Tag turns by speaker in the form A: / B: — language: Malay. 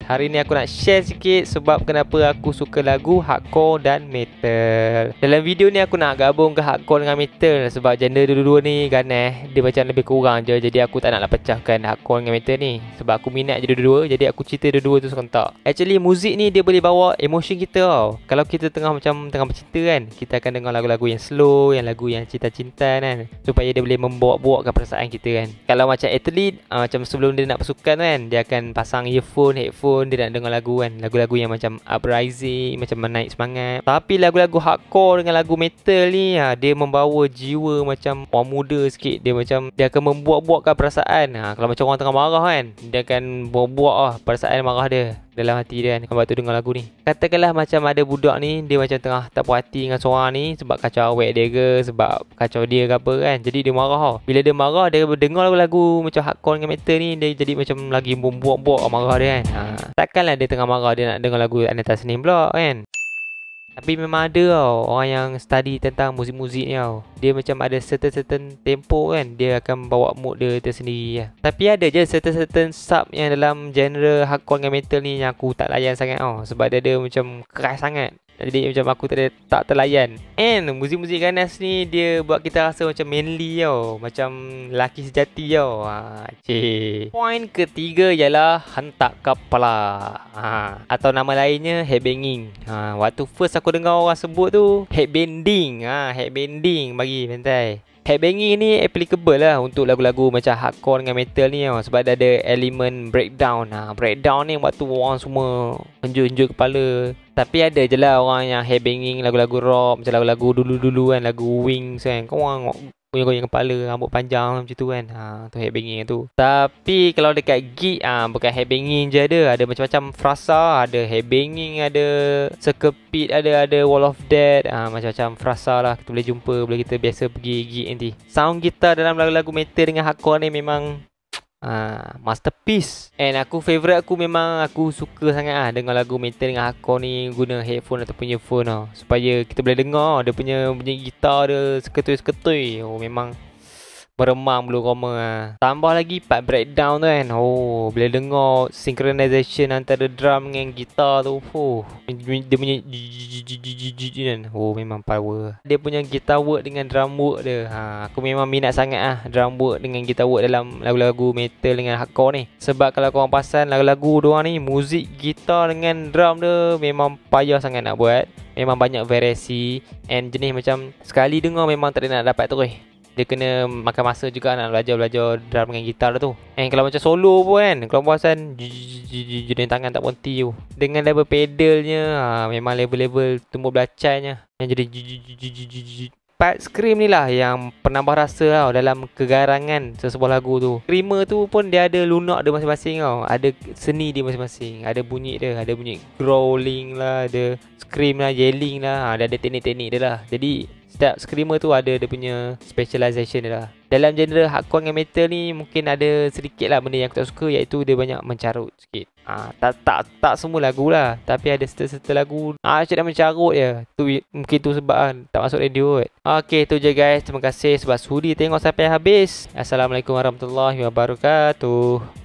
A: Hari ni aku nak share sikit sebab kenapa aku suka lagu hardcore dan metal. Dalam video ni aku nak gabungkan hardcore dengan metal sebab genre dua-dua ni ganas. Dia macam lebih kurang je. Jadi aku tak naklah pecahkan hardcore dengan metal ni sebab aku minat je dua-dua. Jadi aku cerita dua-dua tu serentak. Actually muzik ni dia boleh bawa emotion kita tau. Kalau kita tengah bercinta kan, kita akan dengar lagu-lagu yang slow, yang lagu yang cinta-cinta kan, supaya dia boleh membawa-bawakan perasaan kita kan. Kalau macam atlet, macam sebelum dia nak bersukan kan, dia akan pasang earphone, headphone, dia nak dengar lagu kan, lagu-lagu yang macam uprising, macam menaik semangat. Tapi lagu-lagu hardcore dengan lagu metal ni, dia membawa jiwa macam orang muda sikit. Dia macam, dia akan membuat-buatkan perasaan. Kalau macam orang tengah marah kan, dia akan buat-buat perasaan marah dia dalam hati dia kan, kalau tu dengar lagu ni. Katakanlah macam ada budak ni, dia macam tengah tak puas hati dengan seorang ni sebab kacau awet dia ke, sebab kacau dia ke apa kan. Jadi dia marah tau. Bila dia marah, dia dengar lagu macam hardcore dengan metal ni, dia jadi macam lagi membuat-buat marah dia kan. Takkanlah dia tengah marah dia nak dengar lagu Anita Senin pula kan. Tapi memang ada tau orang yang study tentang muzik-muzik ni tau. Dia macam ada certain tempo kan, dia akan bawa mood dia tersendiri lah. Tapi ada je certain sub yang dalam genre hardcore dengan metal ni yang aku tak layan sangat tau. Sebab dia ada macam keras sangat. Jadi macam aku tak terlayan. And muzik-muzik ganas ni dia buat kita rasa macam manly tau, macam lelaki sejati tau. Point ketiga ialah hentak kepala. Atau nama lainnya headbanging. Waktu first aku dengar orang sebut tu headbanding. Headbanding bagi bentai. Headbanging ni applicable lah untuk lagu-lagu macam hardcore dengan metal ni tau. Sebab dia ada elemen breakdown. Breakdown ni waktu orang semua henjur-henjur kepala. Tapi ada je lah orang yang headbanging lagu-lagu rock, macam lagu-lagu dulu-dulu kan, lagu Wings kan. Kau orang goyang-goyang kepala, rambut panjang macam tu kan. Tu headbanging tu. Tapi kalau dekat gig, bukan headbanging je ada macam-macam frasa, ada headbanging, ada sekepit, ada wall of death, macam-macam frasa lah. Kita boleh jumpa bila kita biasa pergi gig nanti. Sound gitar dalam lagu-lagu metal dengan hardcore ni memang masterpiece. And favourite aku memang aku suka sangat dengar lagu metal dengan hardcore ni guna headphone ataupun earphone tau, supaya kita boleh dengar dia punya bunyi gitar dia seketui-seketui. Memang meremang bulu roma. Tambah lagi part breakdown tu kan. Bila dengar synchronization antara drum dengan gitar tu, dia punya kan. Memang power. Dia punya guitar work dengan drum work dia. Aku memang minat sangat drum work dengan guitar work dalam lagu-lagu metal dengan hardcore ni. Sebab kalau korang pasal lagu-lagu diorang ni, muzik gitar dengan drum dia memang payah sangat nak buat. Memang banyak variasi. And jenis macam sekali dengar memang tak ada nak dapat terus. Dia kena makan masa juga nak belajar drum dengan gitar tu. And kalau macam solo pun kan, kalau perasan jenis tangan tak berhenti tu. Dengan level pedalnya, memang level-level tumbuk belacainya yang jadi part scream ni lah yang penambah rasa tau dalam kegarangan sesebuah lagu tu. Screamer tu pun dia ada lunak dia masing-masing tau. Ada seni dia masing-masing. Ada bunyi dia, ada bunyi growling lah, ada scream lah, yelling lah. Dia ada teknik-teknik dia lah. Jadi setiap screamer tu ada dia punya specialization dia lah. Dalam genre hardcore dengan metal ni mungkin ada sedikit lah benda yang aku tak suka, iaitu dia banyak mencarut sikit. Tak semua lagu lah, tapi ada serta lagu macam dah mencarut je. Mungkin tu sebab tak masuk radio kot. Okay, tu je guys. Terima kasih sebab sudi tengok sampai habis. Assalamualaikum warahmatullahi wabarakatuh.